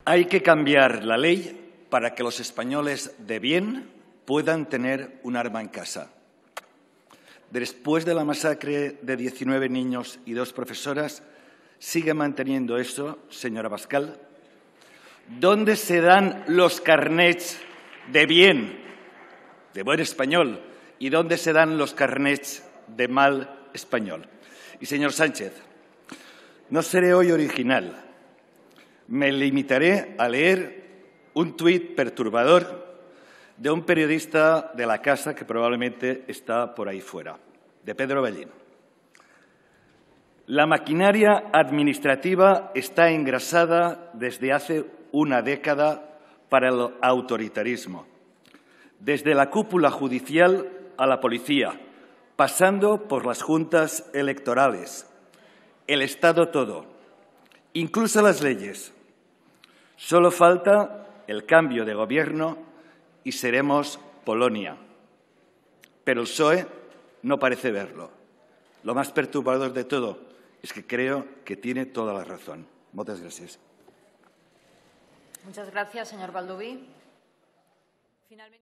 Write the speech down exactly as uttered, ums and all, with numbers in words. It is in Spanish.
Hay que cambiar la ley para que los españoles de bien puedan tener un arma en casa. Después de la masacre de diecinueve niños y dos profesoras, ¿sigue manteniendo eso, señora Abascal? ¿Dónde se dan los carnets de bien, de buen español, y dónde se dan los carnets de mal español? Y, señor Sánchez, no seré hoy original. Me limitaré a leer un tuit perturbador de un periodista de la casa que probablemente está por ahí fuera, de Pedro Ballín. La maquinaria administrativa está engrasada desde hace una década para el autoritarismo, desde la cúpula judicial a la policía, pasando por las juntas electorales, el Estado todo, incluso las leyes. Solo falta el cambio de gobierno y seremos Polonia. Pero el P S O E no parece verlo. Lo más perturbador de todo es que creo que tiene toda la razón. Muchas gracias. Muchas gracias, señor Baldoví. Finalmente...